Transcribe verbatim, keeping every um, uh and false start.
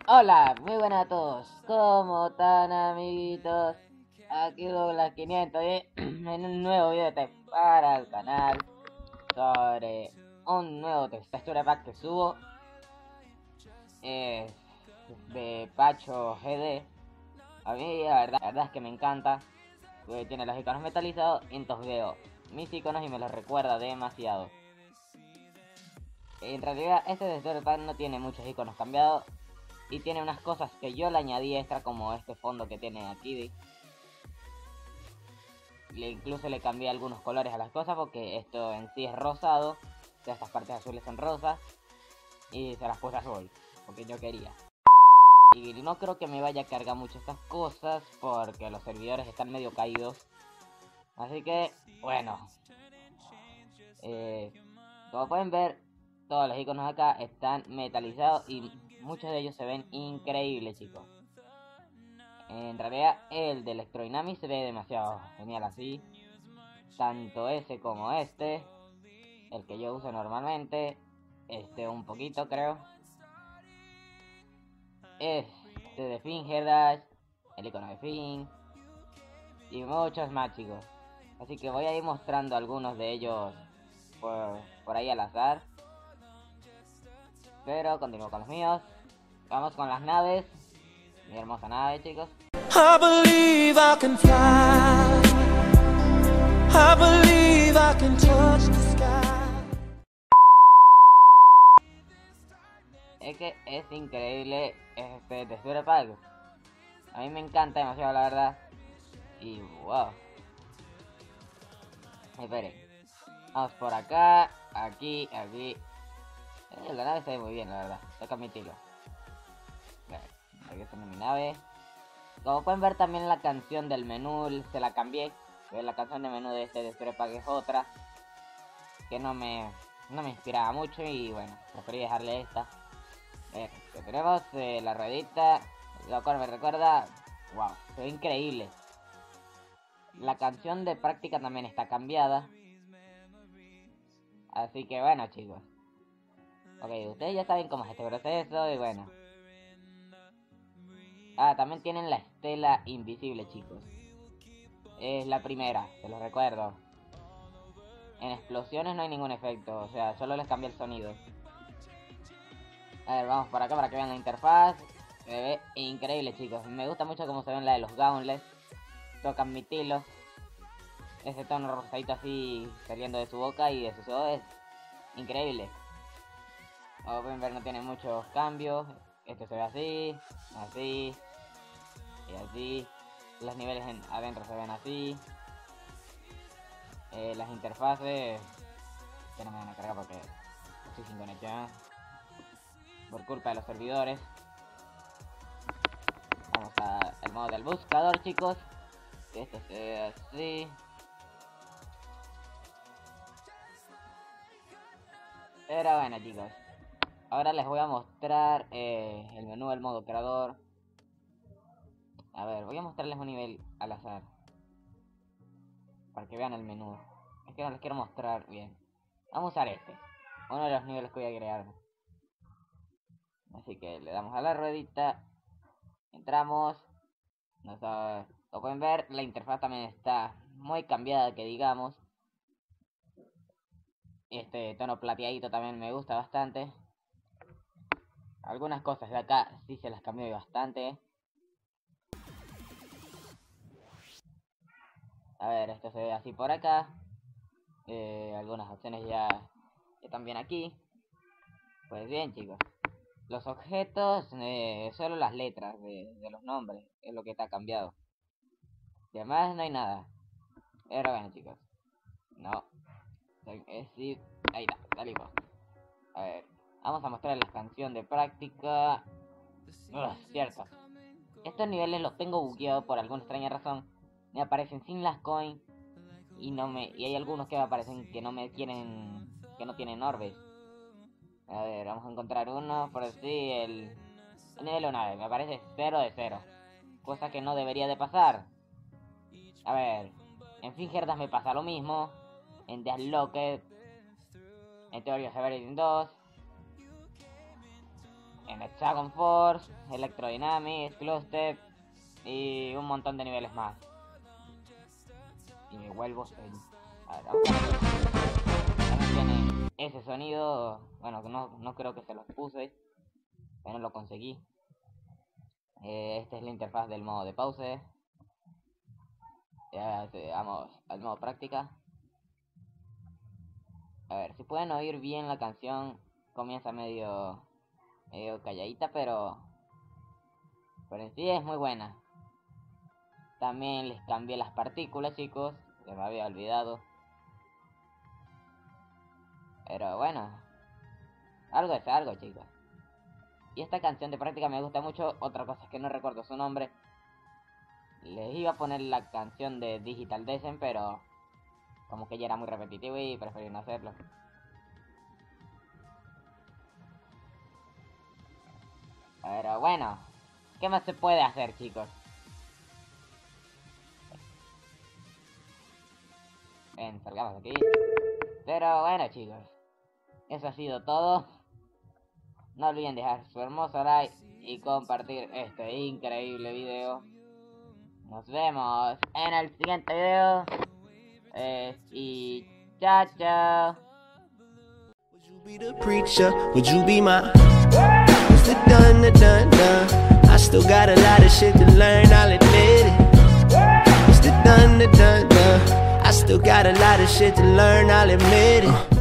Hola, muy buenas a todos. ¿Cómo están, amiguitos? Aquí Douglas quinientos y en un nuevo video te para el canal sobre un nuevo texture pack que subo. Es de Pacho G D. A mí la verdad, la verdad es que me encanta, porque tiene los iconos metalizados y entonces veo mis iconos y me los recuerda demasiado. En realidad este texture pack no tiene muchos iconos cambiados. Y tiene unas cosas que yo le añadí extra, como este fondo que tiene aquí. Le, incluso le cambié algunos colores a las cosas, porque esto en sí es rosado. O sea, estas partes azules son rosas. Y se las puse azul, porque yo quería. Y no creo que me vaya a cargar mucho estas cosas, porque los servidores están medio caídos. Así que, bueno. Eh, como pueden ver, todos los iconos acá están metalizados y muchos de ellos se ven increíbles, chicos. En realidad el de Electrodynamic se ve demasiado genial así. Tanto ese como este. El que yo uso normalmente. Este un poquito creo. Este de Fingerdash. El icono de Fin. Y muchos más, chicos. Así que voy a ir mostrando algunos de ellos por, por ahí al azar. Pero continúo con los míos. Vamos con las naves. Mi hermosa nave, chicos. I believe I can fly. I believe I can touch the sky. Es que es increíble este texture pack. A mí me encanta demasiado, la verdad. Y wow. Esperen. Vamos por acá. Aquí, aquí. Eh, la nave se ve muy bien, la verdad. Tengo que admitirlo. Bueno, aquí está mi nave. Como pueden ver, también la canción del menú se la cambié. La canción de menú de este texture pack es otra, que no me, no me inspiraba mucho. Y bueno, preferí dejarle esta. Eh, que tenemos eh, la ruedita, lo cual me recuerda, wow, se ve increíble. La canción de práctica también está cambiada. Así que bueno, chicos. Ok, ustedes ya saben cómo es este proceso y bueno. Ah, también tienen la estela invisible, chicos. Es la primera, se los recuerdo. En explosiones no hay ningún efecto, o sea, solo les cambia el sonido. A ver, vamos por acá para que vean la interfaz. Se ve increíble, chicos. Me gusta mucho cómo se ven la de los gauntlets. Toca admitirlo. Ese tono rosadito así saliendo de su boca y de sus ojos es increíble. Como pueden ver, no tiene muchos cambios. Este se ve así, así y así. Los niveles en, adentro se ven así. Eh, las interfaces que no me van a cargar porque estoy sin conexión por culpa de los servidores. Vamos al modo del buscador, chicos. Esto se ve así. Pero bueno, chicos, ahora les voy a mostrar eh, el menú del modo creador. A ver, voy a mostrarles un nivel al azar para que vean el menú. Es que no les quiero mostrar bien. Vamos a usar este, uno de los niveles que voy a crear. Así que le damos a la ruedita, entramos. Nos, uh, como pueden ver, la interfaz también está muy cambiada, que digamos. Este tono plateadito también me gusta bastante. Algunas cosas de acá sí se las cambió bastante. A ver, esto se ve así por acá. Eh, algunas opciones ya están bien aquí. Pues bien, chicos. Los objetos, eh, solo las letras de, de los nombres es lo que está cambiado. Y además no hay nada. Pero bueno, chicos. No. Es decir, ahí está, salimos. A ver, vamos a mostrar la canción de práctica. Ugh, cierto. Estos niveles los tengo bugueados por alguna extraña razón. Me aparecen sin las coins. Y no me. Y hay algunos que me aparecen que no me tienen. Que no tienen orbes. A ver, vamos a encontrar uno. Por así el. El nivel uno, me aparece cero de cero. Cosa que no debería de pasar. A ver. En Fingerdash me pasa lo mismo. En The Unlocked. En Theory of Everything dos. en Hexagon Force, Electrodynamics, Clustep y un montón de niveles más. Y me vuelvo en... A ver, vamos a ver. También tiene ese sonido, bueno, no, no creo que se los puse, pero lo conseguí. Eh, esta es la interfaz del modo de pause. Ya vamos al modo práctica. A ver, si pueden oír bien la canción, comienza medio, medio calladita, pero, pero en sí es muy buena. También les cambié las partículas, chicos, se me había olvidado. Pero bueno, algo es algo, chicos. Y esta canción de práctica me gusta mucho. Otra cosa es que no recuerdo su nombre. Les iba a poner la canción de Digital Descent, pero como que ya era muy repetitivo y preferí no hacerlo. Pero bueno, ¿qué más se puede hacer, chicos? Ven, salgamos aquí. Pero bueno, chicos, eso ha sido todo. No olviden dejar su hermoso like y compartir este increíble video. Nos vemos en el siguiente video. Eh, y chao, chao. Would you be the preacher? Would you be my? It's the done, the done, done. I still got a lot of shit to learn, I'll admit it. It's the done, the done, done. I still got a lot of shit to learn, I'll admit it.